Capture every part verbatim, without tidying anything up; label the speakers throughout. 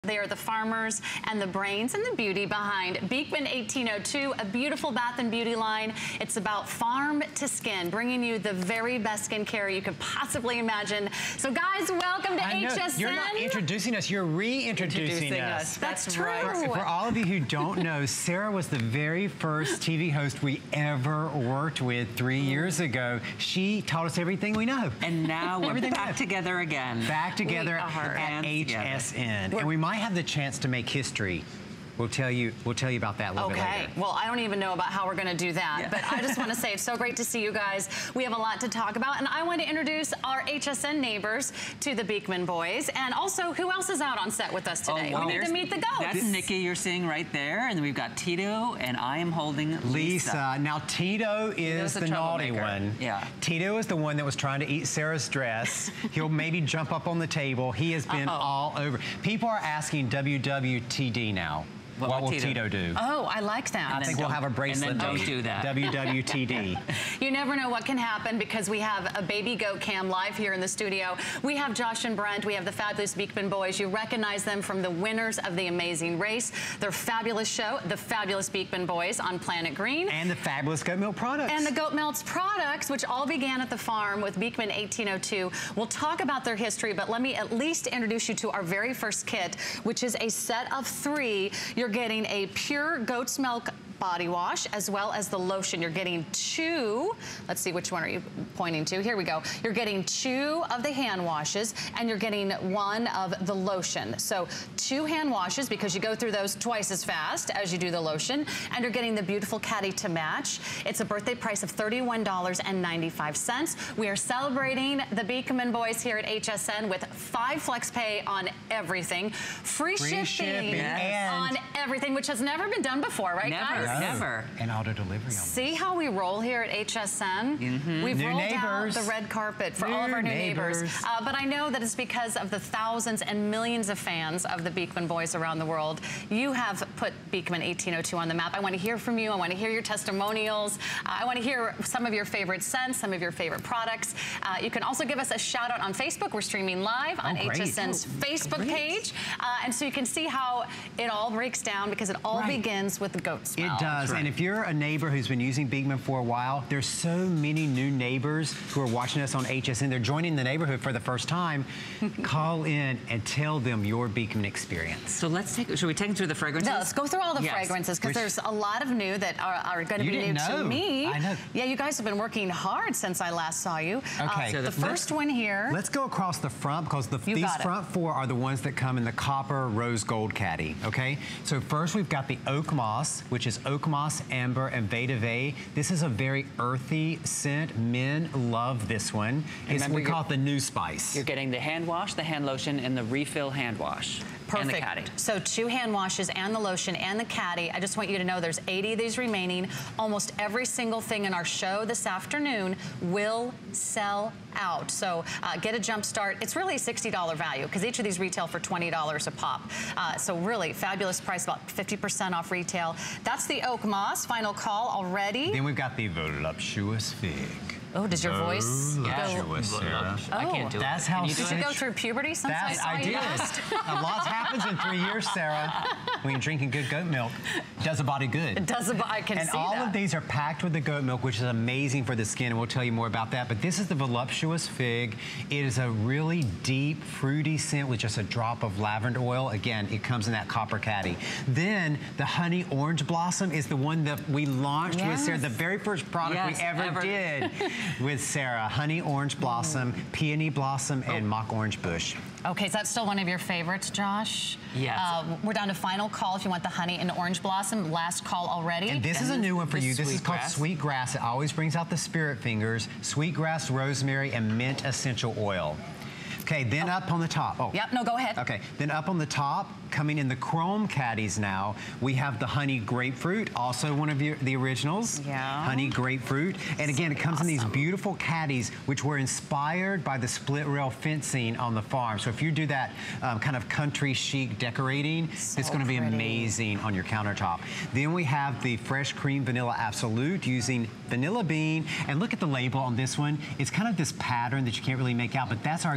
Speaker 1: They are the farmers and the brains and the beauty behind Beekman eighteen oh two, a beautiful bath and beauty line. It's about farm to skin, bringing you the very best skincare you could possibly imagine. So guys, welcome to
Speaker 2: I know,
Speaker 1: H S N.
Speaker 2: You're not introducing us, you're reintroducing us.
Speaker 1: us. That's, That's
Speaker 2: true.
Speaker 1: right.
Speaker 2: For, for all of you who don't know, Sarah was the very first T V host we ever worked with three years ago. She taught us everything we know.
Speaker 3: And now we're back together again.
Speaker 2: Back together at H S N. And we might have the chance to make history. We'll tell you. We'll tell you about that a little
Speaker 1: okay.
Speaker 2: bit later.
Speaker 1: Well, I don't even know about how we're going to do that, yeah. but I just want to say it's so great to see you guys. We have a lot to talk about, and I want to introduce our H S N neighbors to the Beekman boys, and also who else is out on set with us today?
Speaker 3: Oh, well,
Speaker 1: we need to meet the goats.
Speaker 3: That's Nikki you're seeing right there, and then we've got Tito, and I am holding Lisa.
Speaker 2: Lisa. Now Tito is the naughty one.
Speaker 3: Yeah.
Speaker 2: Tito is the one that was trying to eat Sarah's dress. He'll maybe jump up on the table. He has been uh-oh. all over. People are asking W W T D now. What, what will Tito? Tito do?
Speaker 1: Oh, I like that.
Speaker 2: I think we'll have a bracelet.
Speaker 3: And then don't do that.
Speaker 2: W W T D.
Speaker 1: You never know what can happen because we have a baby goat cam live here in the studio. We have Josh and Brent. We have the fabulous Beekman boys. You recognize them from the winners of the Amazing Race. Their fabulous show, the fabulous Beekman boys on Planet Green.
Speaker 2: And the fabulous Goat Milk products.
Speaker 1: And the Goat Milk's products, which all began at the farm with Beekman eighteen oh two. We'll talk about their history, but let me at least introduce you to our very first kit, which is a set of three. You're getting a pure goat's milk body wash as well as the lotion. You're getting two, let's see, which one are you pointing to? Here we go. You're getting two of the hand washes and you're getting one of the lotion. So two hand washes because you go through those twice as fast as you do the lotion, and you're getting the beautiful caddy to match. It's a birthday price of thirty-one ninety-five. We are celebrating the Beekman boys here at H S N with five flex pay on everything. Free,
Speaker 2: Free
Speaker 1: shipping,
Speaker 2: shipping yes.
Speaker 1: on everything, which has never been done before, right
Speaker 3: never.
Speaker 1: guys?
Speaker 3: No. Never.
Speaker 2: And auto delivery on
Speaker 1: See how we roll here at H S N?
Speaker 3: Mm-hmm.
Speaker 1: We've
Speaker 2: new
Speaker 1: rolled
Speaker 2: neighbors.
Speaker 1: out the red carpet for
Speaker 2: new
Speaker 1: all of our new
Speaker 2: neighbors.
Speaker 1: neighbors. Uh, but I know that it's because of the thousands and millions of fans of the Beekman boys around the world. You have put Beekman eighteen oh two on the map. I want to hear from you. I want to hear your testimonials. Uh, I want to hear some of your favorite scents, some of your favorite products. Uh, you can also give us a shout out on Facebook. We're streaming live on
Speaker 2: oh,
Speaker 1: H S N's
Speaker 2: oh,
Speaker 1: Facebook
Speaker 2: great.
Speaker 1: page. Uh, and so you can see how it all breaks down because it all
Speaker 2: right.
Speaker 1: begins with the goat smell.
Speaker 2: It does.
Speaker 3: Right.
Speaker 2: And if you're a neighbor who's been using Beekman for a while, there's so many new neighbors who are watching us on H S N. They're joining the neighborhood for the first time. Call in and tell them your Beekman experience.
Speaker 3: So let's take, should we take them through the fragrances?
Speaker 1: No, let's go through all the
Speaker 3: yes.
Speaker 1: fragrances because there's a lot of new that are, are going to be new
Speaker 2: know.
Speaker 1: to me.
Speaker 2: I know.
Speaker 1: Yeah, you guys have been working hard since I last saw you.
Speaker 2: Okay.
Speaker 1: Uh,
Speaker 2: So
Speaker 1: the,
Speaker 3: the
Speaker 1: first one here.
Speaker 2: Let's go across the front because the, these front four are the ones that come in the copper rose gold caddy, okay? So first we've got the oak moss, which is oak moss, amber, and vetiver. This is a very earthy scent. Men love this one. It's, we call it the new spice.
Speaker 3: You're getting the hand wash, the hand lotion, and the refill hand wash.
Speaker 1: Perfect.
Speaker 3: And the caddy.
Speaker 1: So two hand washes and the lotion and the caddy. I just want you to know there's eighty of these remaining. Almost every single thing in our show this afternoon will sell out. So uh, get a jump start. It's really a sixty dollar value because each of these retail for twenty dollars a pop. Uh, so really fabulous price, about fifty percent off retail. That's the oak moss. Final call already.
Speaker 2: Then we've got the voluptuous fig.
Speaker 1: Oh, does your voice
Speaker 2: voluptuous,
Speaker 1: go?
Speaker 2: Sarah.
Speaker 1: Oh,
Speaker 3: I can't do
Speaker 2: that's
Speaker 3: it.
Speaker 2: how.
Speaker 1: Did you go through puberty since I saw
Speaker 2: I
Speaker 1: you
Speaker 2: did.
Speaker 1: last?
Speaker 2: A lot happens in three years, Sarah. When you're drinking good goat milk, it does a body good.
Speaker 1: It does a body. I can
Speaker 2: and
Speaker 1: see
Speaker 2: all
Speaker 1: that.
Speaker 2: of these are packed with the goat milk, which is amazing for the skin, and we'll tell you more about that. But this is the voluptuous fig. It is a really deep, fruity scent with just a drop of lavender oil. Again, it comes in that copper caddy. Then the honey orange blossom is the one that we launched
Speaker 1: yes.
Speaker 2: with Sarah, the very first product
Speaker 3: yes,
Speaker 2: we ever,
Speaker 3: ever.
Speaker 2: did with Sarah. Honey orange blossom, mm. peony blossom, and oh. mock orange bush.
Speaker 1: Okay, so that's still one of your favorites, Josh?
Speaker 3: Yes.
Speaker 1: Uh, we're down to final call if you want the honey and orange blossom. Last call already.
Speaker 2: And this
Speaker 3: and
Speaker 2: is a new one for you. This is called
Speaker 3: grass.
Speaker 2: Sweet Grass. It always brings out the spirit fingers. Sweetgrass, rosemary, and mint essential oil. Okay, then oh. up on the top. Oh.
Speaker 1: Yep, no, go ahead.
Speaker 2: Okay, then up on the top, coming in the chrome caddies now, we have the honey grapefruit, also one of your, the originals.
Speaker 1: Yeah.
Speaker 2: Honey grapefruit. And again, it comes
Speaker 1: awesome.
Speaker 2: in these beautiful caddies, which were inspired by the split rail fencing on the farm. So if you do that um, kind of country chic decorating,
Speaker 1: so
Speaker 2: it's gonna be
Speaker 1: pretty.
Speaker 2: amazing on your countertop. Then we have the fresh cream vanilla absolute using vanilla bean. And look at the label on this one. It's kind of this pattern that you can't really make out, but that's our goat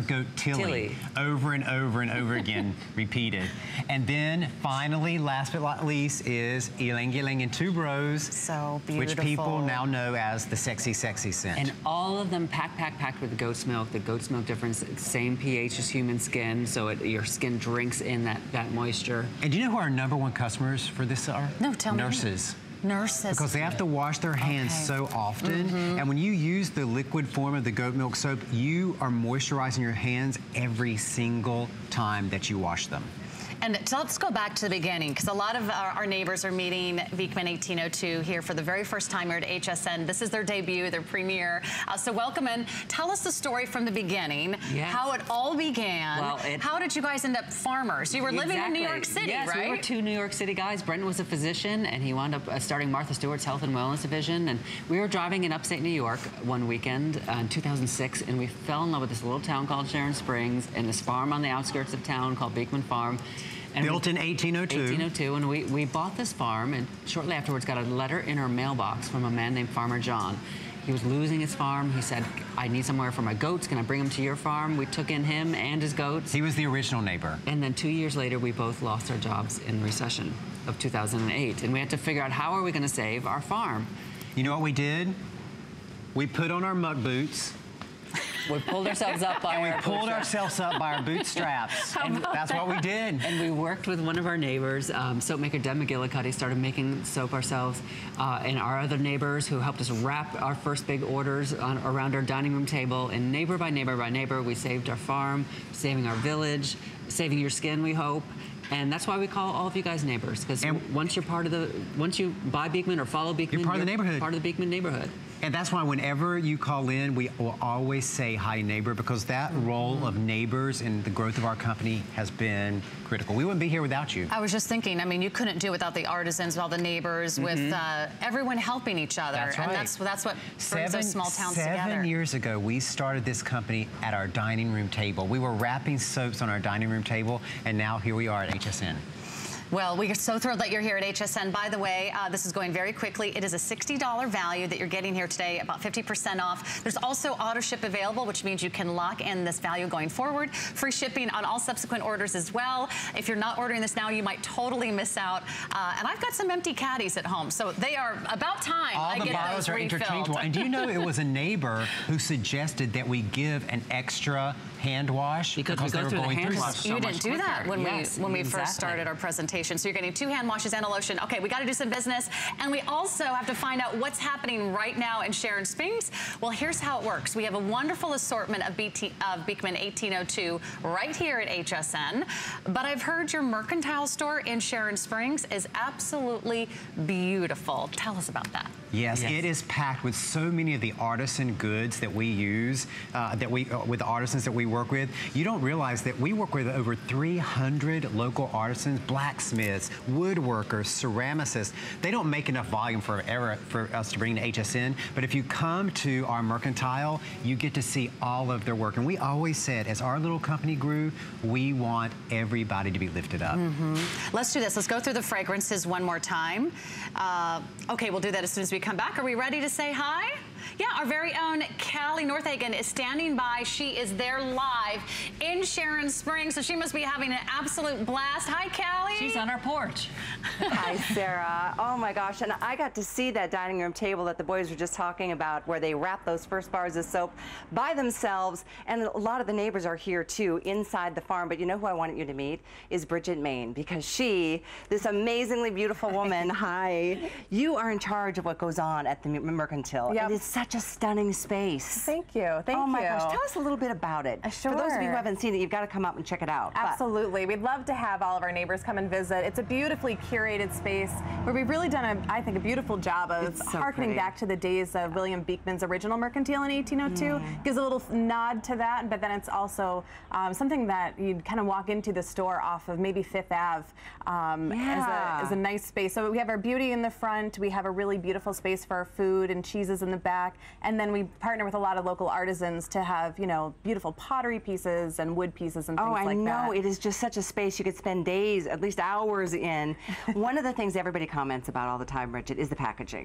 Speaker 2: Tilly.
Speaker 3: Tilly.
Speaker 2: Over and over and over again, repeated. And then finally, last but not least, is Ylang Ylang and Tuberose.
Speaker 1: So beautiful.
Speaker 2: Which people now know as the sexy, sexy scent.
Speaker 3: And all of them packed, packed, packed with goat's milk. The goat's milk difference, same pH as human skin, so it, your skin drinks in that, that moisture.
Speaker 2: And do you know who our number one customers for this are?
Speaker 1: No, tell
Speaker 2: Nurses.
Speaker 1: me. Nurses. Nurses.
Speaker 2: Because they have to wash their hands okay. so often. Mm-hmm. And when you use the liquid form of the goat milk soap, you are moisturizing your hands every single time that you wash them.
Speaker 1: And so let's go back to the beginning, because a lot of our, our neighbors are meeting Beekman eighteen oh two here for the very first time here at H S N. This is their debut, their premiere. Uh, so welcome in. Tell us the story from the beginning,
Speaker 3: yes.
Speaker 1: how it all began.
Speaker 3: Well, it,
Speaker 1: how did you guys end up farmers? You were
Speaker 3: exactly.
Speaker 1: living in New York City,
Speaker 3: yes,
Speaker 1: right?
Speaker 3: Yes, we were two New York City guys. Brent was a physician, and he wound up uh, starting Martha Stewart's Health and Wellness Division. And we were driving in upstate New York one weekend uh, in two thousand six, and we fell in love with this little town called Sharon Springs and this farm on the outskirts of town called Beekman Farm. And
Speaker 2: Built
Speaker 3: we,
Speaker 2: in eighteen oh two.
Speaker 3: eighteen oh two, and we, we bought this farm, and shortly afterwards got a letter in our mailbox from a man named Farmer John. He was losing his farm. He said, I need somewhere for my goats. Can I bring them to your farm? We took in him and his goats.
Speaker 2: He was the original neighbor.
Speaker 3: And then two years later, we both lost our jobs in the recession of two thousand eight. And we had to figure out, how are we going to save our farm?
Speaker 2: You know what we did? We put on our muck boots.
Speaker 3: We pulled ourselves up by
Speaker 2: and
Speaker 3: our
Speaker 2: we pulled ourselves up by our bootstraps. And that's what we did.
Speaker 3: And we worked with one of our neighbors, um, soap maker Deb McGillicuddy, started making soap ourselves, uh, and our other neighbors who helped us wrap our first big orders on, around our dining room table. And neighbor by neighbor by neighbor, we saved our farm, saving our village, saving your skin, we hope. And that's why we call all of you guys neighbors, because once you're part of the, once you buy Beekman or follow Beekman,
Speaker 2: you're part of the neighborhood.
Speaker 3: Part of the Beekman neighborhood.
Speaker 2: And that's why whenever you call in, we will always say hi neighbor, because that mm-hmm. role of neighbors in the growth of our company has been critical. We wouldn't be here without you.
Speaker 1: I was just thinking, I mean, you couldn't do it without the artisans, all the neighbors, mm-hmm. with uh, everyone helping each other.
Speaker 2: That's right.
Speaker 1: And that's, that's what brings
Speaker 2: seven,
Speaker 1: those small towns
Speaker 2: seven
Speaker 1: together.
Speaker 2: Seven years ago, we started this company at our dining room table. We were wrapping soaps on our dining room table, and now here we are at H S N.
Speaker 1: Well, we are so thrilled that you're here at H S N. By the way, uh, this is going very quickly. It is a sixty dollar value that you're getting here today, about fifty percent off. There's also auto ship available, which means you can lock in this value going forward. Free shipping on all subsequent orders as well. If you're not ordering this now, you might totally miss out. Uh, and I've got some empty caddies at home, so they are about time
Speaker 2: all
Speaker 1: I
Speaker 2: the
Speaker 1: get
Speaker 2: bottles
Speaker 1: those
Speaker 2: are
Speaker 1: refilled.
Speaker 2: interchangeable. And do you know it was a neighbor who suggested that we give an extra hand wash
Speaker 3: because,
Speaker 2: because
Speaker 3: we
Speaker 2: they
Speaker 3: go
Speaker 2: were
Speaker 3: through
Speaker 2: going
Speaker 3: the hand
Speaker 2: through
Speaker 3: wash
Speaker 2: so
Speaker 1: You
Speaker 3: much
Speaker 1: didn't do
Speaker 3: quicker.
Speaker 1: that when
Speaker 3: yes,
Speaker 1: we when we
Speaker 3: exactly.
Speaker 1: first started our presentation. So you're getting two hand washes and a lotion. Okay, we got to do some business, and we also have to find out what's happening right now in Sharon Springs. Well, here's how it works. We have a wonderful assortment of, B T, of Beekman eighteen oh two right here at H S N, but I've heard your mercantile store in Sharon Springs is absolutely beautiful. Tell us about that.
Speaker 2: Yes,
Speaker 3: yes,
Speaker 2: it is packed with so many of the artisan goods that we use, uh, that we uh, with the artisans that we work with. You don't realize that we work with over three hundred local artisans, blacksmiths, woodworkers, ceramicists. They don't make enough volume for ever for us to bring to H S N, but if you come to our mercantile, you get to see all of their work. And we always said, as our little company grew, we want everybody to be lifted up.
Speaker 1: Mm-hmm. Let's do this. Let's go through the fragrances one more time. Uh, okay, we'll do that as soon as we come back. Are we ready to say hi? Yeah, our very own Callie Northagen is standing by. She is there live in Sharon Springs, so she must be having an absolute blast. Hi, Callie.
Speaker 3: She's on our porch.
Speaker 4: Hi, Sarah. Oh, my gosh. And I got to see that dining room table that the boys were just talking about, where they wrap those first bars of soap by themselves. And a lot of the neighbors are here, too, inside the farm. But you know who I wanted you to meet is Bridget Main, because she, this amazingly beautiful woman, hi, you are in charge of what goes on at the Mercantile.
Speaker 5: Yep.
Speaker 4: And it's such a stunning space.
Speaker 5: Thank you. Thank you.
Speaker 4: Oh my gosh, tell us a little bit about it.
Speaker 5: Uh, sure.
Speaker 4: For those of you who haven't seen it, you've got to come out and check it out.
Speaker 5: Absolutely. But we'd love to have all of our neighbors come and visit. It's a beautifully curated space where we've really done, a, I think, a beautiful job of
Speaker 4: so
Speaker 5: harkening
Speaker 4: pretty.
Speaker 5: back to the days of William Beekman's original Mercantile in eighteen oh two. Mm. Gives a little nod to that, but then it's also um, something that you'd kind of walk into the store off of maybe Fifth Avenue um,
Speaker 4: yeah.
Speaker 5: as, a, as a nice space. So we have our beauty in the front. We have a really beautiful space for our food and cheeses in the back. And then we partner with a lot of local artisans to have, you know, beautiful pottery pieces and wood pieces and things
Speaker 4: oh,
Speaker 5: like that.
Speaker 4: Oh, I know. It is just such a space you could spend days, at least hours in. One of the things everybody comments about all the time, Bridget, is the packaging.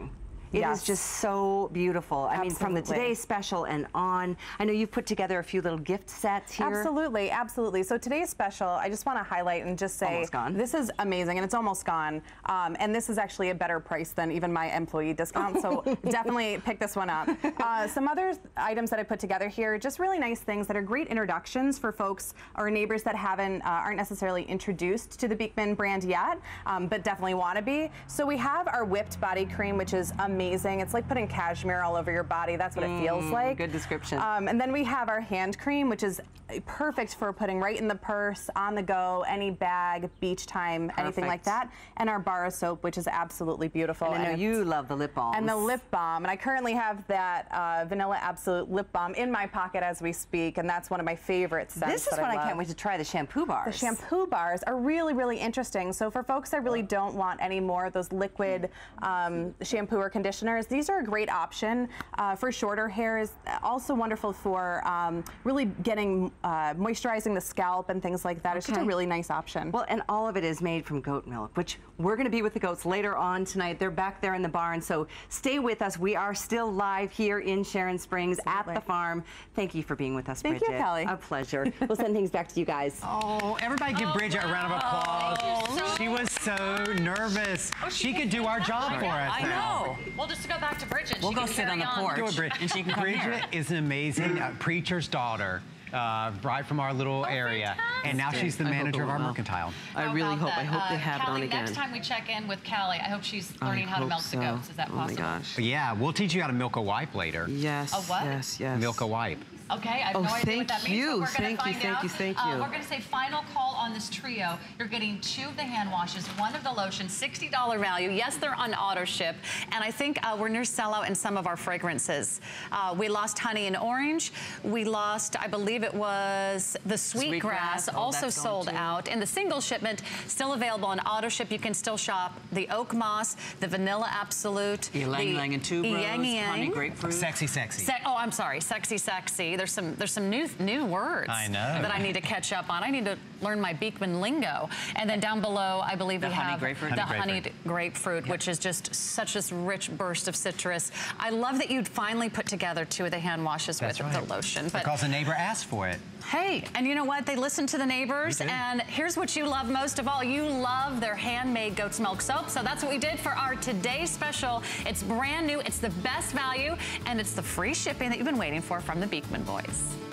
Speaker 4: It
Speaker 5: yes.
Speaker 4: is just so beautiful. I
Speaker 5: Absolutely.
Speaker 4: mean, from the Today Special and on. I know you've put together a few little gift sets here.
Speaker 5: Absolutely, absolutely. So today's special, I just want to highlight and just say, this is amazing, and it's almost gone. Um, and this is actually a better price than even my employee discount, so definitely pick this one up. Uh, some other items that I put together here, just really nice things that are great introductions for folks or neighbors that haven't, uh, aren't necessarily introduced to the Beekman brand yet, um, but definitely want to be. So we have our whipped body cream, which is amazing. Amazing. It's like putting cashmere all over your body. That's what mm, it feels like.
Speaker 4: Good description.
Speaker 5: Um, and then we have our hand cream, which is perfect for putting right in the purse, on the go, any bag, beach time, perfect. Anything like that. And our bar of soap, which is absolutely beautiful.
Speaker 4: And I know and you love the lip balm.
Speaker 5: And the lip balm. And I currently have that uh, Vanilla Absolute lip balm in my pocket as we speak, and that's one of my favorite scents.
Speaker 4: This is
Speaker 5: that
Speaker 4: what
Speaker 5: I,
Speaker 4: I can't wait to try, the shampoo bars.
Speaker 5: The shampoo bars are really, really interesting. So for folks that really don't want any more of those liquid um, shampoo or conditioners, these are a great option uh, for shorter hair. Is also wonderful for um, really getting uh, moisturizing the scalp and things like that. Okay. It's just a really nice option.
Speaker 4: Well, and all of it is made from goat milk, which we're going to be with the goats later on tonight. They're back there in the barn, so stay with us. We are still live here in Sharon Springs Absolutely. At the farm. Thank you for being with us,
Speaker 5: Thank
Speaker 4: Bridget.
Speaker 5: you, Kelly.
Speaker 4: A pleasure. We'll send things back to you guys.
Speaker 2: Oh, everybody give
Speaker 1: oh,
Speaker 2: Bridget
Speaker 1: wow.
Speaker 2: a round of applause. So she was so nervous. Oh, she, she could do our job for us
Speaker 1: I
Speaker 2: now.
Speaker 1: know. We'll just go back to Bridget.
Speaker 3: We'll
Speaker 1: she
Speaker 3: go
Speaker 1: can
Speaker 3: sit on the
Speaker 1: on.
Speaker 3: porch,
Speaker 2: Go, Bridget.
Speaker 3: and she can come
Speaker 2: Bridget
Speaker 3: here.
Speaker 2: is an amazing uh, preacher's daughter. Uh, right from our little
Speaker 1: oh,
Speaker 2: area,
Speaker 1: fantastic.
Speaker 2: and now she's the
Speaker 6: I
Speaker 2: manager of our
Speaker 6: well.
Speaker 2: mercantile.
Speaker 6: I
Speaker 1: How
Speaker 6: really hope.
Speaker 1: that?
Speaker 6: I hope
Speaker 1: uh,
Speaker 6: they have
Speaker 1: Callie,
Speaker 6: it on again.
Speaker 1: Next time we check in with Callie, I hope she's learning
Speaker 6: I
Speaker 1: how to
Speaker 6: hope
Speaker 1: milk
Speaker 6: so.
Speaker 1: the goats. Is that possible?
Speaker 6: Oh my gosh.
Speaker 2: But yeah, we'll teach you how to milk a wipe later.
Speaker 6: Yes.
Speaker 1: A what?
Speaker 6: Yes. Yes.
Speaker 2: Milk a wipe.
Speaker 1: Okay, I have
Speaker 6: Oh,
Speaker 1: no idea what that
Speaker 6: thank
Speaker 1: means,
Speaker 6: you.
Speaker 1: but we're going
Speaker 6: Thank
Speaker 1: to
Speaker 6: you,
Speaker 1: find
Speaker 6: thank
Speaker 1: out.
Speaker 6: you, thank
Speaker 1: Uh,
Speaker 6: you.
Speaker 1: we're going to say final call on this trio. You're getting two of the hand washes, one of the lotions, sixty dollar value. Yes, they're on auto ship, and I think uh, we're near sellout in some of our fragrances. Uh, we lost honey and orange. We lost, I believe it was the sweetgrass,
Speaker 3: Sweetgrass. Oh,
Speaker 1: also
Speaker 3: that's
Speaker 1: sold
Speaker 3: gone too.
Speaker 1: out. And the single shipment still available on auto ship. You can still shop the oak moss, the vanilla absolute,
Speaker 3: Ylang
Speaker 1: the
Speaker 3: Ylang and tuberose,
Speaker 1: Yang Yang.
Speaker 3: honey grapefruit.
Speaker 2: Sexy, sexy.
Speaker 1: Se oh, I'm sorry, sexy, sexy. There's some there's some new new words
Speaker 2: I know.
Speaker 1: that I need to catch up on. I need to learn my Beekman lingo. And then down below, I believe
Speaker 3: The
Speaker 1: we
Speaker 3: honey
Speaker 1: have
Speaker 3: grapefruit?
Speaker 1: the
Speaker 2: Honey
Speaker 1: honeyed grapefruit,
Speaker 2: Yep.
Speaker 1: which is just such this rich burst of citrus. I love that you'd finally put together two of the hand washes
Speaker 2: That's
Speaker 1: with
Speaker 2: right.
Speaker 1: the lotion. But
Speaker 2: Because the neighbor asked for it.
Speaker 1: hey, and you know what? They listen to the neighbors, and here's what you love most of all. You love their handmade goat's milk soap, so that's what we did for our today's special. It's brand new, it's the best value, and it's the free shipping that you've been waiting for from the Beekman Boys.